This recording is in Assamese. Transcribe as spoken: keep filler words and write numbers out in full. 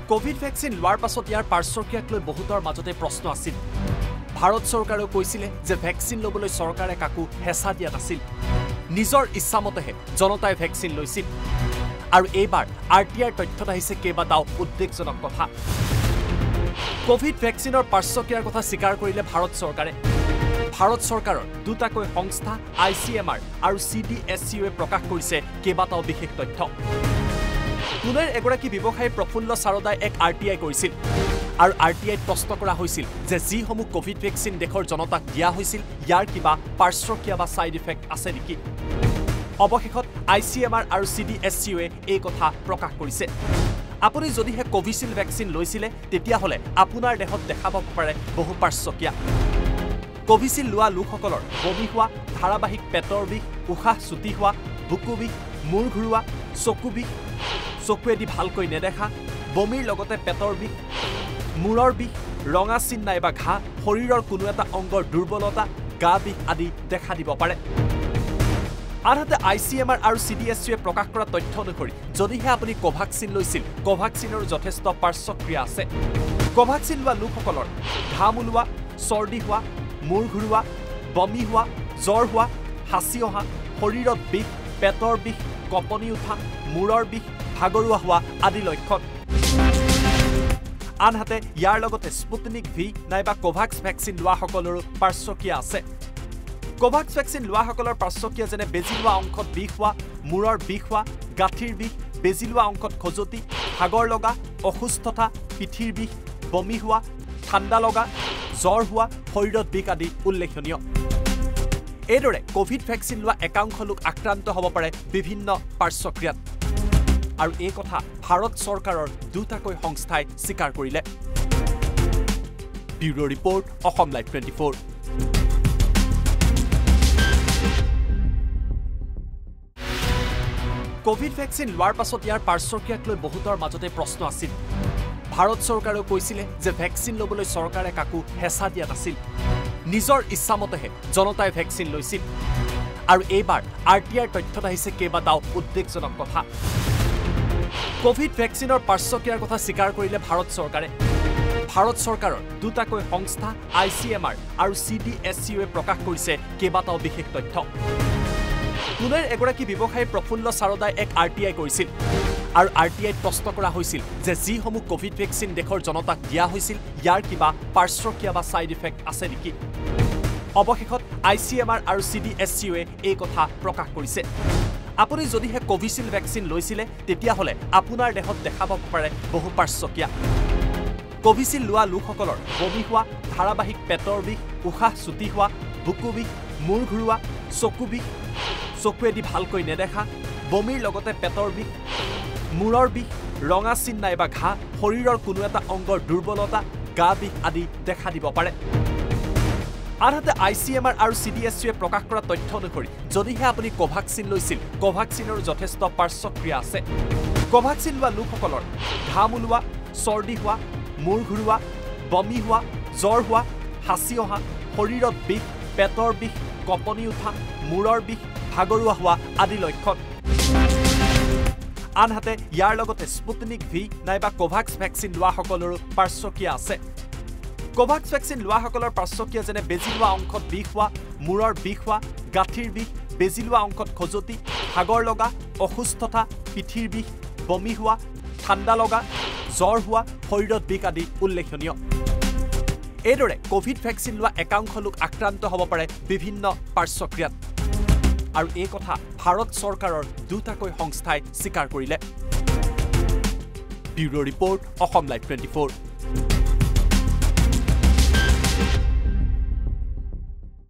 কোভিড ভ্যাকচিন লোৱাৰ পাছত ইয়াৰ পাৰ্শ্বক্ৰিয়াক লৈ বহুতৰ মাজতে প্ৰশ্ন আছিল। ভাৰত চৰকাৰেও কৈছিলে যে ভ্যাকচিন ল'বলৈ চৰকাৰে কাকো হেঁচা দিয়া নাছিল। নিজৰ ইচ্ছামতেহে জনতাই ভ্যাকচিন লৈছিল। আৰু এইবাৰ আৰ টি আইৰ তথ্যত আহিছে কেইবাটাও উদ্বেগজনক কথা। কোভিড ভ্যাকচিনৰ পাৰ্শ্বক্ৰিয়াৰ কথা স্বীকাৰ কৰিলে ভাৰত চৰকাৰে। ভাৰত চৰকাৰৰ দুটাকৈ সংস্থা আই চি এম আৰ আৰু চি ডি এছ চি অ'য়ে প্ৰকাশ কৰিছে কেইবাটাও বিশেষ তথ্য। পুনেৰ এগৰাকী ব্যৱসায়ী প্ৰফুল্ল সাৰদাই এক আৰ টি আই কৰিছিল আৰু আৰ টি আইত প্ৰশ্ন কৰা হৈছিল যে যিসমূহ কোভিড ভ্যাকচিন দেশৰ জনতাক দিয়া হৈছিল ইয়াৰ কিবা পাৰ্শ্বক্ৰিয়া বা ছাইড ইফেক্ট আছে নেকি। অৱশেষত আই চি এম আৰ আৰু চি ডি এছ চি অ'য়ে এই কথা প্ৰকাশ কৰিছে। আপুনি যদিহে কোভিচিল্ড ভ্যাকচিন লৈছিলে তেতিয়াহ'লে আপোনাৰ দেহত দেখা পাব পাৰে বহু পাৰ্শ্বক্ৰিয়া। কোভিচিল্ড লোৱা লোকসকলৰ বমি হোৱা, ধাৰাবাহিক পেটৰ বিষ, উশাহ চুটি হোৱা, বুকু বিষ, মূৰ ঘূৰোৱা, চকু বিষ, চকুৱেদি ভালকৈ নেদেখা, বমিৰ লগতে পেটৰ বিষ, মূৰৰ বিষ, ৰঙা চিন নাইবা ঘাঁ, শৰীৰৰ কোনো এটা অংগৰ দুৰ্বলতা, গা বিষ আদি দেখা দিব পাৰে। আনহাতে আই চি এম আৰ আৰু চি ডি এছ চিয়ে প্ৰকাশ কৰা তথ্য অনুসৰি যদিহে আপুনি কোভাক্সিন লৈছিল, কোভাক্সিনৰ যথেষ্ট পাৰ্শ্বক্ৰিয়া আছে। কোভাক্সিন লোৱা লোকসকলৰ ঘাম ওলোৱা, চৰ্দি হোৱা, মূৰ ঘূৰোৱা, বমি হোৱা, জ্বৰ হোৱা, হাঁচি অহা, শৰীৰত বিষ, পেটৰ বিষ, কঁপনি উঠা, মূৰৰ বিষ, ভাগৰুৱা হোৱা আদি লক্ষণ। আনহাতে ইয়াৰ লগতে স্পুটনিক ভি নাইবা কোভাক্স ভ্যাকচিন লোৱাসকলৰো পাৰ্শ্বক্ৰিয়া আছে। কোভাক্স ভ্যাকচিন লোৱাসকলৰ পাৰ্শ্বক্ৰিয়া যেনে বেজী লোৱা অংশত বিষ হোৱা, মূৰৰ বিষ হোৱা, গাঁঠিৰ বিষ, বেজী লোৱা অংশত খজুতি, ভাগৰ লগা, অসুস্থতা, পিঠিৰ বিষ, বমি হোৱা, ঠাণ্ডা লগা, জ্বৰ হোৱা, শৰীৰত বিষ আদি উল্লেখনীয়। এইদৰে কোভিড ভ্যাকচিন লোৱা একাংশ লোক আক্ৰান্ত হ'ব পাৰে বিভিন্ন পাৰ্শ্বক্ৰিয়াত। আৰু এই কথা ভাৰত চৰকাৰৰ দুটাকৈ সংস্থাই স্বীকাৰ কৰিলে। Bureau report, Assam live twenty four. Covid vaccine লোৱাৰ পাছত ইয়াৰ পাৰ্শ্বক্ৰিয়াক লৈ বহুতৰ মাজতে প্ৰশ্ন আছিল। ভাৰত চৰকাৰেও কৈছিলে যে ভ্যাকচিন ল'বলৈ চৰকাৰে কাকো হেঁচা দিয়া নাছিল। নিজৰ ইচ্ছামতেহে জনতাই ভ্যাকচিন লৈছিল। আৰু এইবাৰ আৰ টি আইৰ তথ্যত আহিছে কেইবাটাও উদ্বেগজনক কথা। কোভিড ভ্যাকচিনৰ পাৰ্শ্বক্ৰিয়াৰ কথা স্বীকাৰ কৰিলে ভাৰত চৰকাৰে। ভাৰত চৰকাৰৰ দুটাকৈ সংস্থা আই চি এম আৰ আৰু চি ডি এছ চি অ'য়ে প্ৰকাশ কৰিছে কেইবাটাও বিশেষ তথ্য। পুনেৰ এগৰাকী ব্যৱসায়ী প্ৰফুল্ল সাৰদাই এক আৰ টি আই কৰিছিল আৰু আৰ টি আইত প্ৰশ্ন কৰা হৈছিল যে যিসমূহ কোভিড ভ্যাকচিন দেশৰ জনতাক দিয়া হৈছিল ইয়াৰ কিবা পাৰ্শ্বক্ৰিয়া বা ছাইড ইফেক্ট আছে নেকি। অৱশেষত আই চি এম আৰ আৰু চি ডি এছ চি অ'য়ে এই কথা প্ৰকাশ কৰিছে। আপুনি যদিহে কোভিচিল্ড ভ্যাকচিন লৈছিলে তেতিয়াহ'লে আপোনাৰ দেহত দেখা পাব পাৰে বহু পাৰ্শ্বক্ৰিয়া। কোভিচিল্ড লোৱা লোকসকলৰ বমি হোৱা, ধাৰাবাহিক পেটৰ বিষ, উশাহ চুটি হোৱা, বুকু বিষ, মূৰ ঘূৰোৱা, চকু বিষ, চকুৱেদি ভালকৈ নেদেখা, বমিৰ লগতে পেটৰ বিষ, মূৰৰ বিষ, ৰঙা চিন নাইবা ঘাঁ, শৰীৰৰ কোনো এটা অংগৰ দুৰ্বলতা, গা বিষ আদি দেখা দিব পাৰে। আনহাতে আই চি এম আৰ আৰু চি ডি এছ চিয়ে প্ৰকাশ কৰা তথ্য অনুসৰি যদিহে আপুনি কোভাক্সিন লৈছিল, কোভাক্সিনৰ যথেষ্ট পাৰ্শ্বক্ৰিয়া আছে। কোভাক্সিন লোৱা লোকসকলৰ ঘাম ওলোৱা, চৰ্দি হোৱা, মূৰ ঘূৰোৱা, বমি হোৱা, জ্বৰ হোৱা, হাঁচি অহা, শৰীৰত বিষ, পেটৰ বিষ, কঁপনি উঠা, মূৰৰ বিষ, ভাগৰুৱা হোৱা আদি লক্ষণ। আনহাতে ইয়াৰ লগতে স্পুটনিক ভি নাইবা কোভাক্স ভ্যাকচিন লোৱাসকলৰো পাৰ্শ্বক্ৰিয়া আছে। কোভাক্স ভ্যাকচিন লোৱাসকলৰ পাৰ্শ্বক্ৰিয়া যেনে বেজী লোৱা অংশত বিষ হোৱা, মূৰৰ বিষ হোৱা, গাঁঠিৰ বিষ, বেজী লোৱা অংশত খজুতি, ভাগৰ লগা, অসুস্থতা, পিঠিৰ বিষ, বমি হোৱা, ঠাণ্ডা লগা, জ্বৰ হোৱা, শৰীৰত বিষ আদি উল্লেখনীয়। এইদৰে কোভিড ভ্যাকচিন লোৱা একাংশ লোক আক্ৰান্ত হ'ব পাৰে বিভিন্ন পাৰ্শ্বক্ৰিয়াত। আৰু এই কথা ভাৰত চৰকাৰৰ দুটাকৈ সংস্থাই স্বীকাৰ কৰিলে। Bureau report, Assam live twenty four.